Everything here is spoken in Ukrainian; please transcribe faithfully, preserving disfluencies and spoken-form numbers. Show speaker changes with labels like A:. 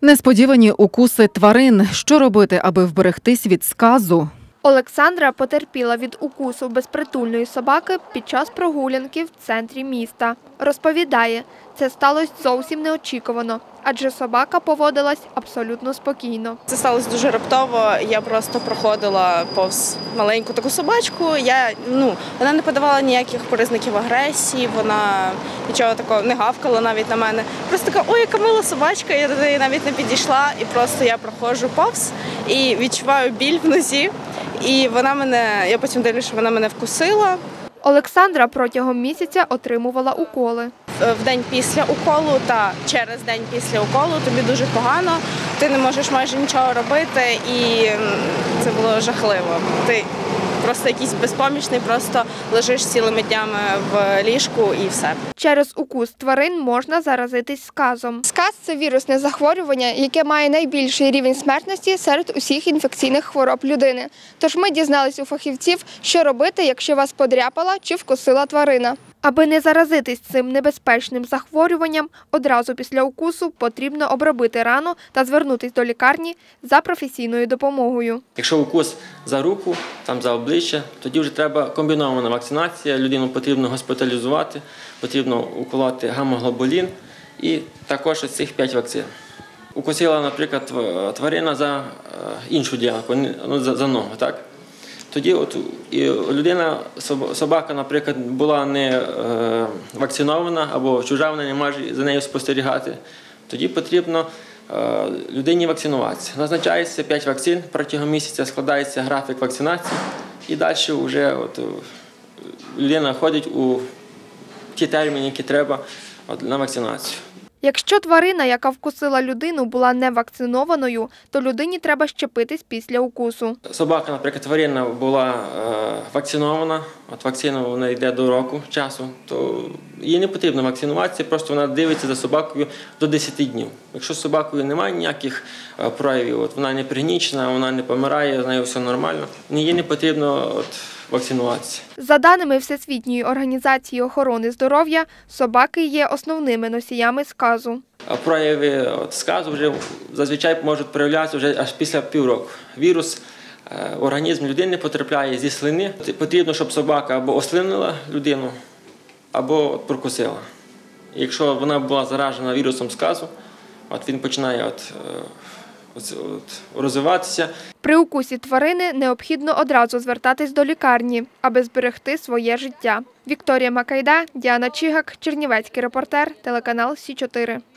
A: Несподівані укуси тварин. Що робити, аби вберегтись від сказу?
B: Олександра потерпіла від укусу безпритульної собаки під час прогулянки в центрі міста. Розповідає, це сталося зовсім неочікувано, адже собака поводилась абсолютно спокійно.
C: Це сталося дуже раптово. Я просто проходила повз маленьку таку собачку. Я, ну, вона не подавала ніяких признаків агресії, вона нічого такого не гавкала навіть на мене. Просто така, ой, яка мила собачка, я до неї навіть не підійшла. І просто я проходжу повз і відчуваю біль в нозі. І вона мене, я потім дивлюся, що вона мене вкусила.
B: Олександра протягом місяця отримувала уколи.
C: В день після уколу та через день після уколу тобі дуже погано, ти не можеш майже нічого робити і це було жахливо. Ти просто якийсь безпомічний, просто лежиш цілими днями в ліжку і все.
B: Через укус тварин можна заразитись сказом. Сказ – це вірусне захворювання, яке має найбільший рівень смертності серед усіх інфекційних хвороб людини. Тож ми дізнались у фахівців, що робити, якщо вас подряпала чи вкусила тварина. Аби не заразитись цим небезпечним захворюванням, одразу після укусу потрібно обробити рану та звернутися до лікарні за професійною допомогою.
D: Якщо укус за руку, там за обличчя, тоді вже треба комбінована вакцинація, людину потрібно госпіталізувати, потрібно уколоти гемоглобулін і також ось цих п'ять вакцин. Укусила, наприклад, тварина за іншу ділянку, за ногу, так? Тоді от і людина, собака, наприклад, була не е, вакцинована або чужа, вона не може за нею спостерігати, тоді потрібно е, людині вакцинуватися. Назначається п'ять вакцин, протягом місяця складається графік вакцинації і далі вже от, людина ходить у ті терміни, які треба от, на вакцинацію.
B: Якщо тварина, яка вкусила людину, була не вакцинованою, то людині треба щепитись після укусу.
D: Собака, наприклад, тварина була е, вакцинована, от вакцина вона йде до року часу, то їй не потрібно вакцинуватися, просто вона дивиться за собакою до десяти днів. Якщо з собакою немає ніяких е, проявів, от вона не пригнічена, вона не помирає, з нею все нормально, їй не потрібно от, вакцинуватися.
B: За даними Всесвітньої організації охорони здоров'я, собаки є основними носіями сказу.
D: Прояви от, сказу вже зазвичай можуть проявлятися вже аж після півроку. Вірус е, в організм людини потрапляє зі слини. Потрібно, щоб собака або ослинила людину, або от, прокусила. І якщо вона була заражена вірусом сказу, от, він починає от, е, от, от, розвиватися.
B: При укусі тварини необхідно одразу звертатись до лікарні, аби зберегти своє життя. Вікторія Макайда, Діана Чигак, Чернівецький репортер, телеканал Сі чотири.